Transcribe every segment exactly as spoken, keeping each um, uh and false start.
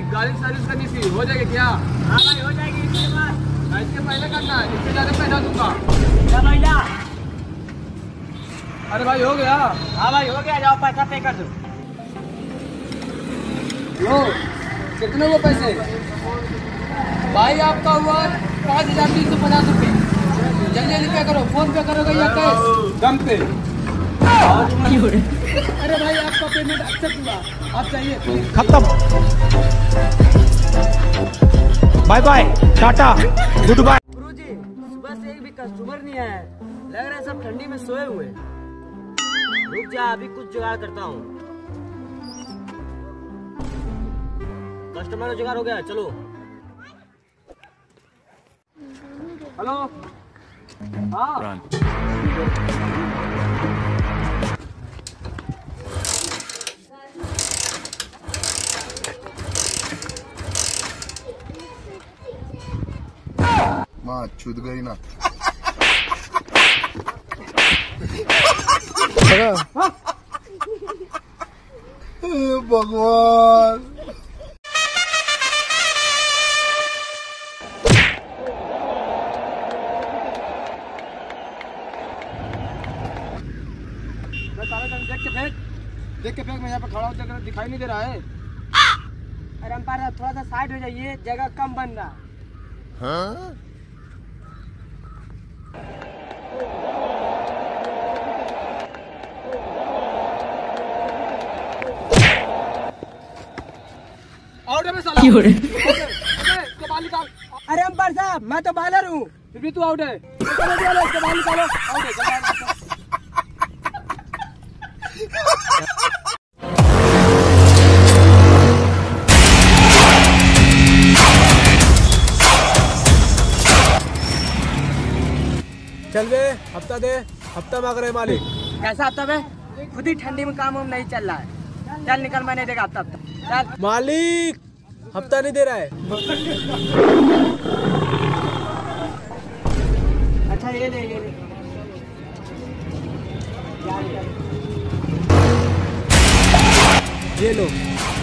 गाड़ी सर्विस करनी थी, हो जाएगी क्या? हाँ भाई हो जाएगी इसके बाद। इसके पहले करना है, इससे ज्यादा पैसा दूंगा। क्या भैया? अरे भाई हो गया। हाँ भाई हो गया, जाओ पैसा पे कर दो। लो कितने हुए पैसे? भाई आपका हुआ पाँच हजार तीन सौ पचास रुपये। जल्दी जल्दी पे करो, फोन पे करोगे या कैश? दम पे। अरे भाई आपका पेमेंट एक्सेप्ट हुआ, आप चाहिए खत्म। Bye bye, tata, goodbye. गुरुजी सुबह से एक भी कस्टमर नहीं आया, लग रहा है सब ठंडी में सोए हुए। रुक जा, अभी कुछ जुगाड़ करता हूँ। कस्टमर का जुगाड़ हो गया, चलो। हेलो। हाँ माँ छूट गई ना। भगवान देख के फेंक, देख के फेंक। मैं यहाँ पे खड़ा हूँ, दिखाई नहीं दे रहा है। अरे अंपायर साहब थोड़ा सा साइड हो जाइए, जगह कम बन रहा। हाँ? आउट है मैं साला। इसको बाहर निकाल। अरे अंपायर साहब मैं तो बॉलर हूँ। फिर भी तू आउट है। इसको बाहर निकालो। आउट है, चल बाहर निकालो। चल बे, हफ्ता दे, हफ्ता मांग रहे मालिक। कैसा हफ्ता बे? खुद ही ठंडी में काम वाम नहीं चल रहा है। चल निकल, मैं नहीं देगा हफ्ता हफ्ता। चल मालिक हफ्ता नहीं दे रहा है। अच्छा ये ले, ये ले। ये लो।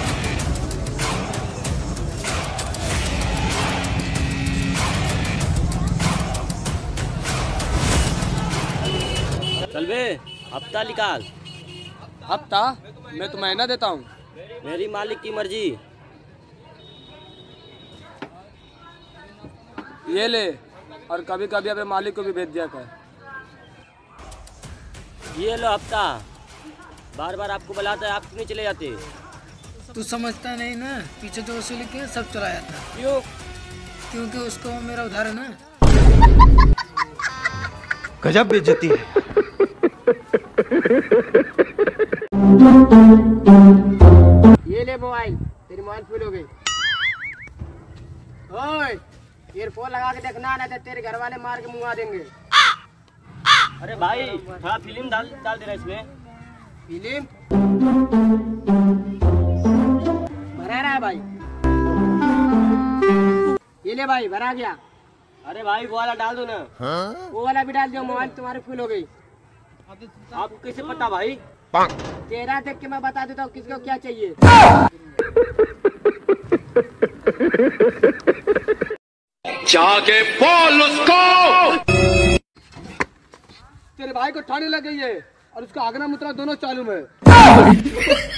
चल बे, हफ्ता निकाल। हफ्ता? मैं तो महीना देता हूँ। मेरी मालिक की मर्जी। ये ले, और कभी कभी अपने मालिक को भी भेज दिया कर। ये लो हफ्ता। बार बार आपको बुलाता है, आप क्यों नहीं चले जाते? तू समझता नहीं ना, पीछे जो वसूली के सब चला जाता। क्यों? क्योंकि उसको मेरा उधार है ना। गजब बेइज्जती है। ये ले मोबाइल, तेरी मोबाइल फुल हो गई। ओए ईयरफोन लगा के देखना, नहीं तो तेरे घर वाले मार के मुंगा देंगे। अरे भाई थोड़ा फिल्म डाल डाल दे रहा इसमें। फिल्म भरा रहा है भाई। ये ले भाई, भरा गया। अरे भाई वो वाला डाल दो ना। हाँ? वो वाला भी डाल दो, मोबाइल तुम्हारी फुल हो गई। आपको कैसे पता भाई? चेहरा देख के मैं बता देता हूँ किसको क्या चाहिए। जाके बोल उसको। तेरे भाई को ठाने लग गई है और उसका आगना मुतरा दोनों चालू में।